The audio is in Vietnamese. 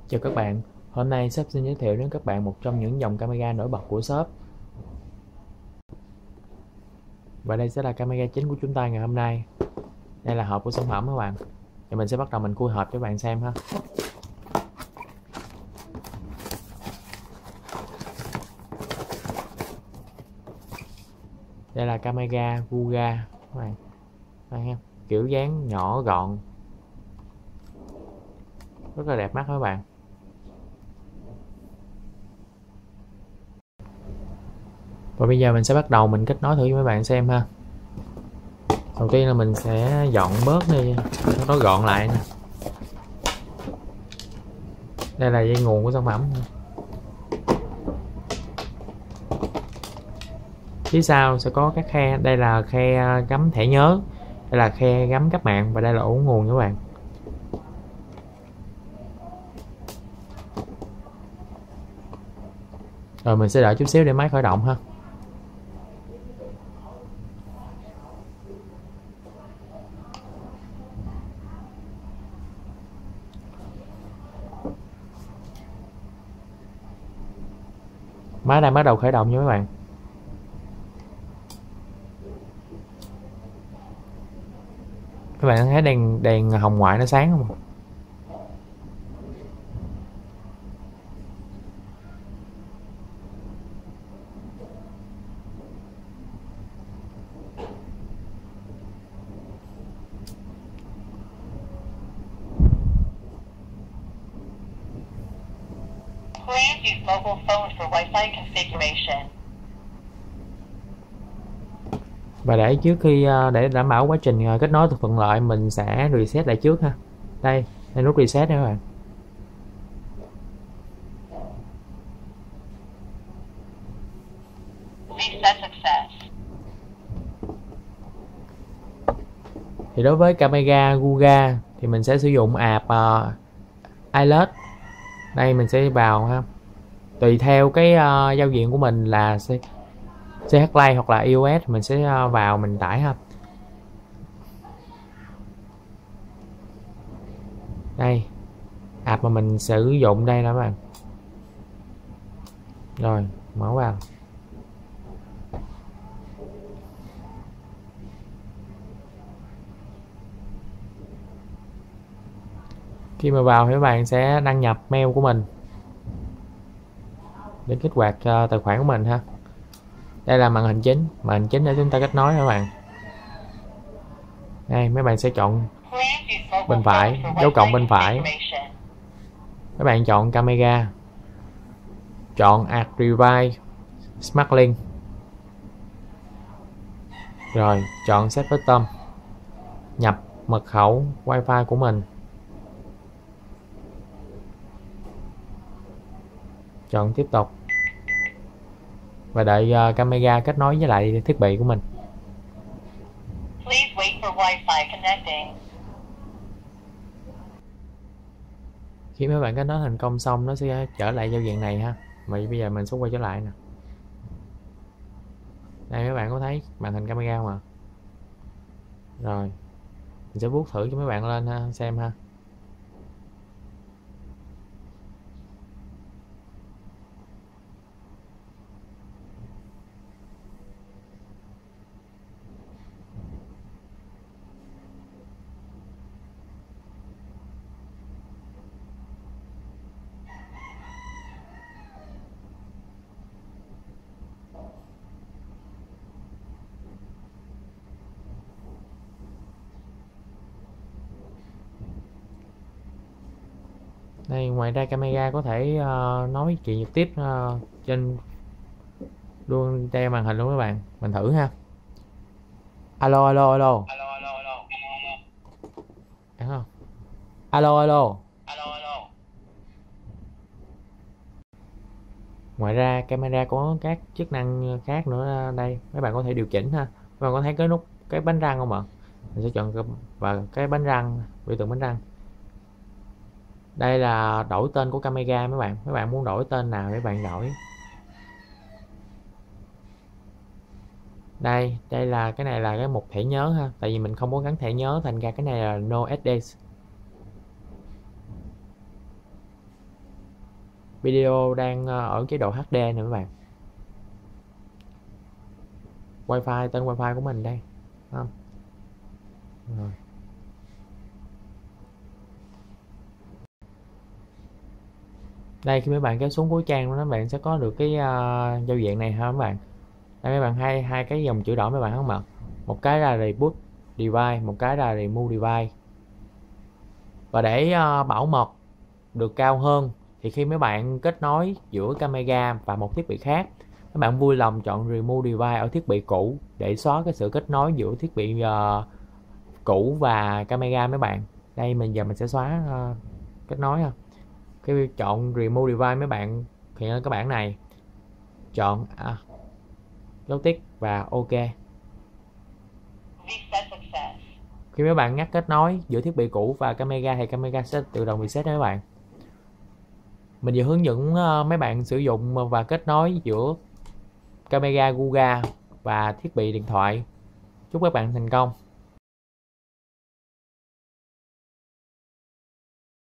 Chào các bạn, hôm nay shop xin giới thiệu đến các bạn một trong những dòng camera nổi bật của shop. Và đây sẽ là camera chính của chúng ta ngày hôm nay. Đây là hộp của sản phẩm các bạn. Thì mình sẽ bắt đầu mình khui hộp cho các bạn xem ha. Đây là camera Vuga các bạn. Đây, kiểu dáng nhỏ gọn, rất là đẹp mắt các bạn. Và bây giờ mình sẽ bắt đầu mình kết nối thử cho các bạn xem ha. Đầu tiên là mình sẽ dọn bớt đi, nó gọn lại nè. Đây là dây nguồn của sản phẩm. Phía sau sẽ có các khe, đây là khe gắm thẻ nhớ, đây là khe gắm cáp mạng và đây là ổ nguồn các bạn. Rồi mình sẽ đợi chút xíu để máy khởi động ha. Máy đang bắt đầu khởi động nha các bạn. Các bạn thấy đèn hồng ngoại nó sáng không? Please use mobile phone for Wi-Fi configuration. Và để đảm bảo quá trình kết nối được thuận lợi, mình sẽ reset lại trước ha. Đây nút reset nha các bạn. Reset success. Thì đối với camera Vuga thì mình sẽ sử dụng app iLUT. Đây mình sẽ vào ha. Tùy theo cái giao diện của mình là CH Lite hoặc là iOS, mình sẽ vào mình tải ha. Đây app mà mình sử dụng đây đó các bạn. Rồi mở vào. Khi mà vào thì các bạn sẽ đăng nhập mail của mình để kích hoạt tài khoản của mình ha. Đây là màn hình chính để chúng ta kết nối các bạn. Đây mấy bạn sẽ chọn bên phải, dấu cộng bên phải. Các bạn chọn camera, chọn Archive Smart Link, rồi chọn Set Button, nhập mật khẩu Wi-Fi của mình, chọn tiếp tục và đợi camera kết nối với lại thiết bị của mình. Please wait for Wi-Fi connecting. Khi mấy bạn kết nối thành công xong nó sẽ trở lại giao diện này ha. Vậy bây giờ mình sẽ quay trở lại nè. Đây mấy bạn có thấy màn hình camera không ạ? Rồi mình sẽ vuốt thử cho mấy bạn lên ha, xem ha. Đây ngoài ra camera có thể nói chuyện trực tiếp trên luôn đeo màn hình luôn các bạn. Mình thử ha. Alo alo alo. Alo, alo, alo. Đúng không? Alo alo. Alo, alo. Ngoài ra camera có các chức năng khác nữa đây. Mấy bạn có thể điều chỉnh ha. Mấy bạn có thấy cái nút cái bánh răng không ạ? Mình sẽ chọn vào cái bánh răng, biểu tượng bánh răng. Đây là đổi tên của camera mấy bạn. Mấy bạn muốn đổi tên nào để bạn đổi. Đây là cái này là cái mục thẻ nhớ ha. Tại vì mình không có gắn thẻ nhớ thành ra cái này là no SD. Video đang ở chế độ HD nè các bạn. Wi-Fi, tên Wi-Fi của mình đây. Không? Rồi. Đây khi mấy bạn kéo xuống cuối trang đó, các bạn sẽ có được cái giao diện này ha các bạn. Đây mấy bạn hai cái dòng chữ đỏ mấy bạn không ạ? Một cái là reboot device, một cái là remove device. Và để bảo mật được cao hơn thì khi mấy bạn kết nối giữa camera và một thiết bị khác, các bạn vui lòng chọn remove device ở thiết bị cũ để xóa cái sự kết nối giữa thiết bị cũ và camera mấy bạn. Đây giờ mình sẽ xóa kết nối ha. Khi chọn remove device mấy bạn hiện lên cái bảng này, chọn dấu tích và OK. Reset success. Khi mấy bạn ngắt kết nối giữa thiết bị cũ và camera thì camera sẽ tự động reset đó các bạn. Mình vừa hướng dẫn mấy bạn sử dụng và kết nối giữa camera Google và thiết bị điện thoại. Chúc các bạn thành công.